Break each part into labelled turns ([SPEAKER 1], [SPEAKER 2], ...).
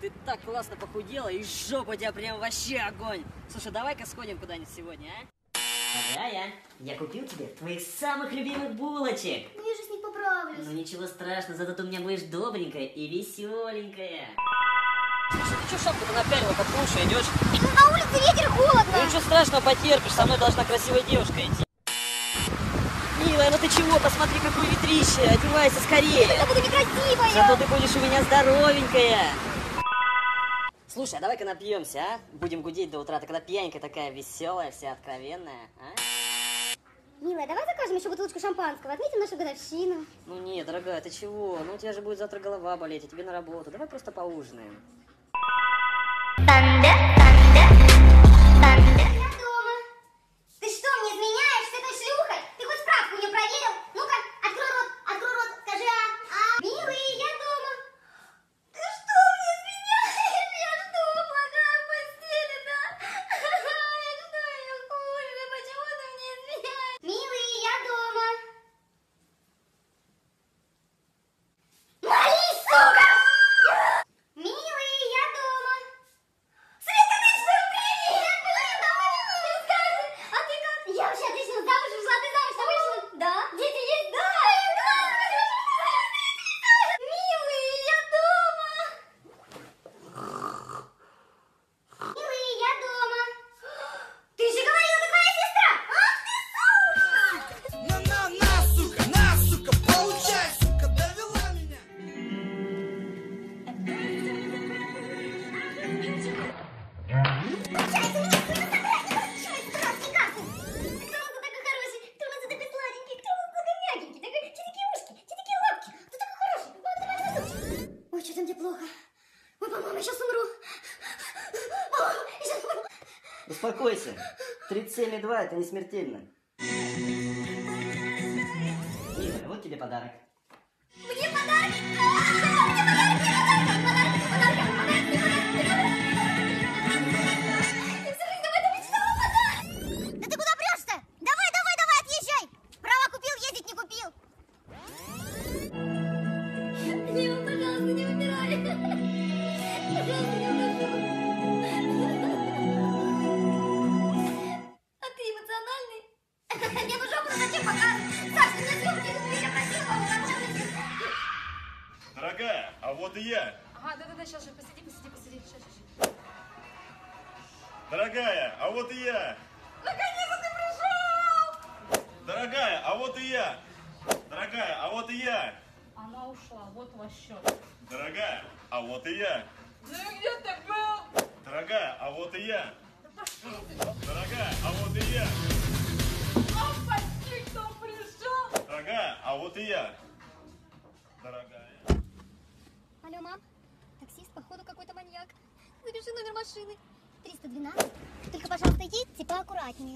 [SPEAKER 1] Ты так классно похудела, и жопа у тебя прям вообще огонь. Слушай, давай-ка сходим куда-нибудь сегодня, а? Ага, я купил тебе твоих самых любимых булочек.
[SPEAKER 2] Ну я же с них поправлюсь.
[SPEAKER 1] Ну ничего страшного, зато ты у меня будешь добренькая и веселенькая. Слушай, ты что шапку-то напялила, под крышу идешь?
[SPEAKER 2] Ну на улице ветер, холодно.
[SPEAKER 1] Ну ничего страшного, потерпишь, со мной должна красивая девушка идти. Милая, ну ты чего? Посмотри, какое ветрище, одевайся скорее.
[SPEAKER 2] Я буду некрасивая.
[SPEAKER 1] Зато ты будешь у меня здоровенькая. Слушай, а давай-ка напьемся, а? Будем гудеть до утра. Ты когда пьяненькая такая веселая, вся откровенная, а?
[SPEAKER 2] Милая, давай закажем еще бутылочку шампанского, отметим нашу годовщину.
[SPEAKER 1] Ну не, дорогая, ты чего? Ну у тебя же будет завтра голова болеть, а тебе на работу. Давай просто поужинаем.
[SPEAKER 2] Я дома. Ты что, мне изменяешь с этой шлюхой? Ты хоть справку не проверил? Ну-ка, открой рот, скажи а. Милый, я дома. Ты что, мне изменяешь? Я что, плохая в постели, да? Я что, я хуже? Почему ты мне изменяешь? Милый, я дома. Молись, сука! Милый, я дома. Света, ты что, привет! Блин, давай не скажи. А ты как? Я вообще отлично замуж вышла, ты замуж вышла? Да. Дети есть? Да. Милый, я дома. Милый, я дома. Ты же говорила, это твоя сестра. Ах ты, сука!
[SPEAKER 3] На, сука, получай, сука, довела меня.
[SPEAKER 2] Получается, меня кто-то забрать не разрешает дурацкий карту. Кто у нас тут такой хороший? Кто у нас тут такой сладенький? Кто у нас такой мягенький? Че такие ушки? Че такие лапки? Кто такой хороший? Мама, давай на водочку. Ой, что-то мне плохо. Ой, по-моему, я сейчас умру. О, я сейчас умру.
[SPEAKER 1] Успокойся. 37,2 это не смертельно. Милая, вот тебе подарок.
[SPEAKER 2] Мне подарок! Мне подарок! Я всю жизнь об этом мечтала, подарок! Да ты куда прешься? Давай, отъезжай! Права купил, ездить не купил! Дима, пожалуйста, не умирай! Пожалуйста, не умирай! А ты эмоциональный? Мне ну жопу зачем показывать? Саш, ты меня съемки я просила,
[SPEAKER 4] Дорогая, а вот и я.
[SPEAKER 5] Ага, да-да-да, сейчас же, посиди, сейчас.
[SPEAKER 4] Дорогая, а вот и я.
[SPEAKER 5] Наконец-то ты пришел!
[SPEAKER 4] Дорогая, а вот и я. Дорогая, а вот и я.
[SPEAKER 5] Она ушла, вот ваш счет.
[SPEAKER 4] Дорогая, а вот и я.
[SPEAKER 5] Ну и где ты был?
[SPEAKER 4] Дорогая, а вот и я.
[SPEAKER 5] Да пошли ты!
[SPEAKER 4] Дорогая, а вот и я.
[SPEAKER 5] Опачки, кто пришел?
[SPEAKER 4] Дорогая, а вот и я. Дорогая.
[SPEAKER 2] Алло, мам, таксист, походу, какой-то маньяк. Запиши номер машины. 312. Только, пожалуйста, едьте поаккуратнее.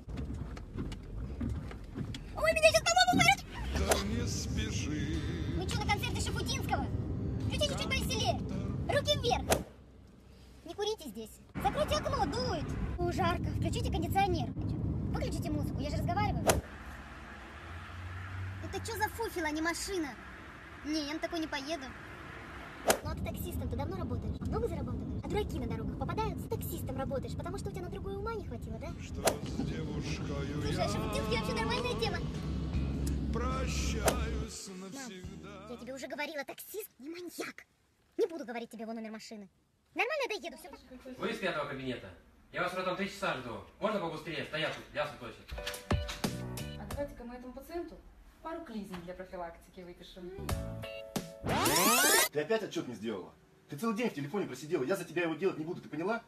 [SPEAKER 2] Ой, меня сейчас по-моему вырвет!
[SPEAKER 3] Да не спеши.
[SPEAKER 2] Вы что, на концерте Шафутинского? Включите чуть повеселее. Руки вверх. Не курите здесь. Закройте окно, дует. О, жарко. Включите кондиционер. Выключите музыку, я же разговариваю. Это что за фуфел, а не машина? Не, я на такой не поеду. Ну а ты таксистом ты давно работаешь? Много зарабатываешь? А дураки на дорогах попадают? С таксистом работаешь, потому что у тебя на другое ума не хватило, да?
[SPEAKER 3] Что с девушкою
[SPEAKER 2] Слушай, а Шафутинский вообще нормальная тема.
[SPEAKER 3] прощаюсь
[SPEAKER 2] Мам,
[SPEAKER 3] навсегда.
[SPEAKER 2] я тебе уже говорила, таксист не маньяк. Не буду говорить тебе его номер машины. Нормально доеду, все.
[SPEAKER 6] Вы из 5-го кабинета. Я вас уже там 3 часа жду. Можно побыстрее? Стоят тут, ясно точно.
[SPEAKER 5] А давайте-ка мы этому пациенту пару клизм для профилактики выпишем.
[SPEAKER 7] Ты опять отчет не сделала? Ты целый день в телефоне просидела, я за тебя его делать не буду, ты поняла?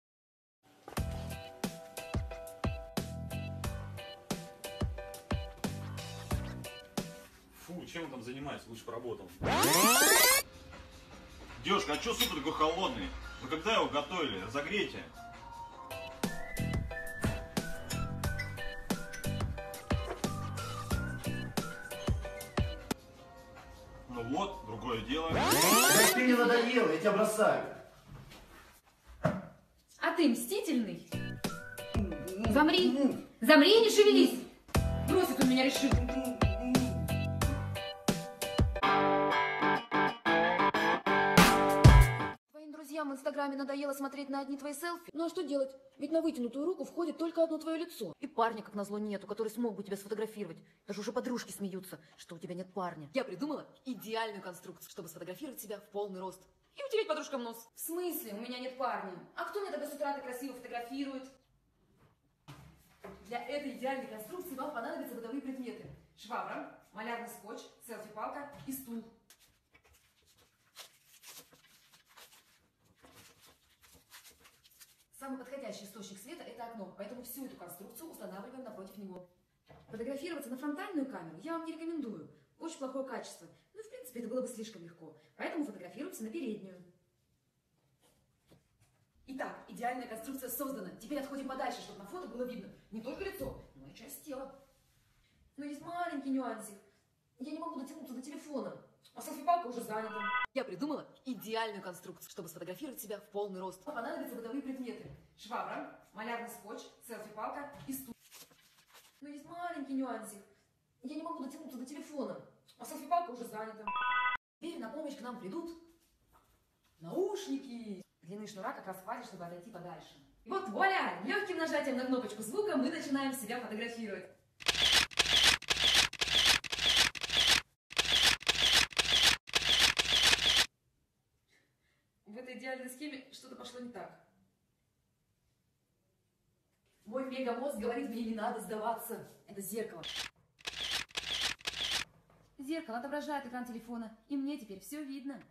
[SPEAKER 4] Фу, чем он там занимается? Лучше поработал. Девушка, а что суп такой холодный? Вы когда его готовили? Разогрейте. Ну вот, другое дело.
[SPEAKER 7] Как ты мне надоела, я тебя бросаю.
[SPEAKER 5] А ты мстительный? Замри! Замри и не шевелись! Бросить он меня решил. в Инстаграме надоело смотреть на одни твои селфи? Ну а что делать? Ведь на вытянутую руку входит только одно твое лицо. И парня, как назло, нету, который смог бы тебя сфотографировать. Даже уже подружки смеются, что у тебя нет парня. Я придумала идеальную конструкцию, чтобы сфотографировать себя в полный рост. И утереть подружкам нос. В смысле? У меня нет парня. А кто меня тогда с утра так красиво фотографирует? Для этой идеальной конструкции вам понадобятся бытовые предметы. Швабра, малярный скотч, селфи-палка и стул. Самый подходящий источник света – это окно, поэтому всю эту конструкцию устанавливаем напротив него. Фотографироваться на фронтальную камеру я вам не рекомендую. Очень плохое качество. Ну и в принципе это было бы слишком легко. Поэтому фотографируемся на переднюю. Итак, идеальная конструкция создана. Теперь отходим подальше, чтобы на фото было видно не только лицо, но и часть тела. Но есть маленький нюансик. Я не могу дотянуться до телефона, а селфи-палка уже занята. Я придумала идеальную конструкцию, чтобы сфотографировать себя в полный рост. Понадобятся бытовые предметы. Швабра, малярный скотч, селфи-палка и стул. Но есть маленький нюансик. Я не могу дотянуться до телефона, а селфи-палка уже занята. Теперь на помощь к нам придут наушники. Длины шнура как раз хватит, чтобы отойти подальше. И вот вуаля! Легким нажатием на кнопочку звука мы начинаем себя фотографировать. В этой идеальной схеме что-то пошло не так. Мой мегамозг говорит мне, не надо сдаваться. Это зеркало. Зеркало отображает экран телефона, и мне теперь все видно.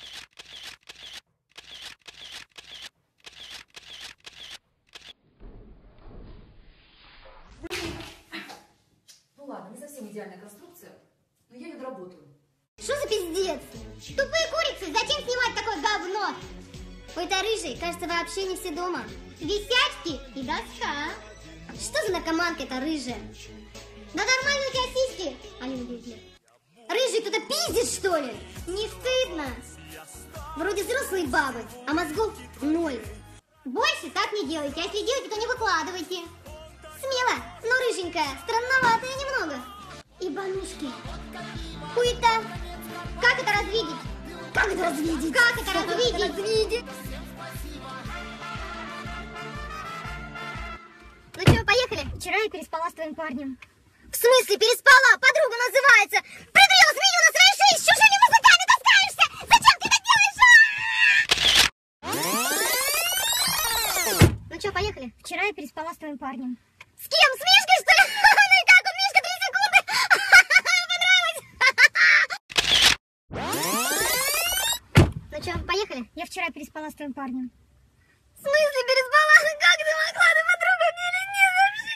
[SPEAKER 5] Ну ладно, не совсем идеальная конструкция, но я ее доработаю.
[SPEAKER 2] Что за пиздец? Тупые курицы, зачем снимать такое говно? У этой рыжей, кажется, вообще не все дома. Висячки и доска. Что за наркоманка эта рыжая? Да нормально у тебя сиськи. Алина, беги. Рыжий, кто-то пиздит, что ли? Не стыдно? Вроде взрослые бабы, а мозгов ноль. Больше так не делайте, а если делаете, то не выкладывайте. Смело, но рыженькая, странноватая немного. Ибанушки. Хуета. Как это развидеть? Как это развидеть? Как это развидеть? Ну что, поехали? Вчера я переспала с твоим парнем. В смысле переспала? Подруга называется. Придурила змею на своей шее, с чужими мужиками таскаешься. Зачем ты это делаешь? Ну что, поехали? Вчера я переспала с твоим парнем. С кем? С Мишкой, что ли? Ну и как? У Мишка 3 секунды. Понравилось? Ну что, поехали? Я вчера переспала с твоим парнем. В смысле переспала? Как ты могла? Ты подруга мне или нет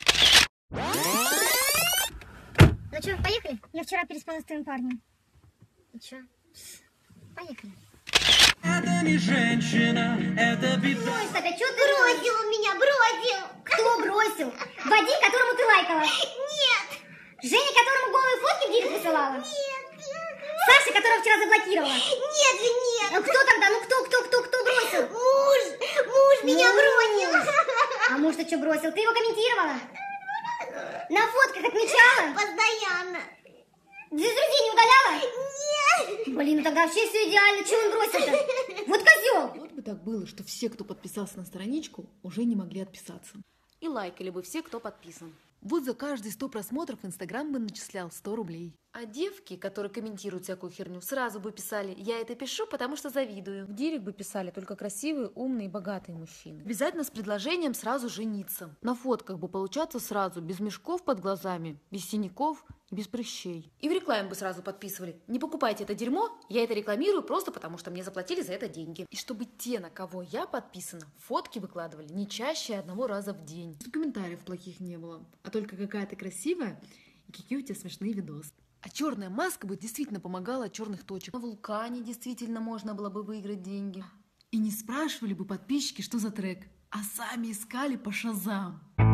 [SPEAKER 2] вообще? Ну что, поехали? Я вчера переспала с твоим парнем. Ну что? Поехали.
[SPEAKER 8] Это не женщина, это беда.
[SPEAKER 2] Ой, Сака, что ты бросил он меня? Бросил! Кто бросил? Вадим, которому ты лайкала? Нет! Женя, которому голые фотки в директ высылала? Нет! Саша, которого вчера заблокировала? Нет же, нет! Ну кто тогда? Ну кто бросил? Муж меня бросил! А муж-то что бросил? Ты его комментировала? На фотках отмечала? Постоянно. Ты из друзей не удаляла? Нет! Блин, ну тогда вообще все идеально. Чего он бросил-то? Вот козел!
[SPEAKER 5] Вот бы так было, что все, кто подписался на страничку, уже не могли отписаться. И лайкали бы все, кто подписан. Вот за каждые 100 просмотров Инстаграм бы начислял 100 рублей. А девки, которые комментируют всякую херню, сразу бы писали: я это пишу, потому что завидую. В директ бы писали только красивые, умные, богатые мужчины. Обязательно с предложением сразу жениться. На фотках бы получаться сразу, без мешков под глазами, без синяков и без прыщей. И в рекламе бы сразу подписывали: не покупайте это дерьмо, я это рекламирую просто потому, что мне заплатили за это деньги. И чтобы те, на кого я подписана, фотки выкладывали не чаще 1 раза в день. Комментариев плохих не было, а только какая ты красивая и какие у тебя смешные видосы. А черная маска бы действительно помогала от черных точек. На вулкане действительно можно было бы выиграть деньги. И не спрашивали бы подписчики, что за трек, а сами искали по Шазам.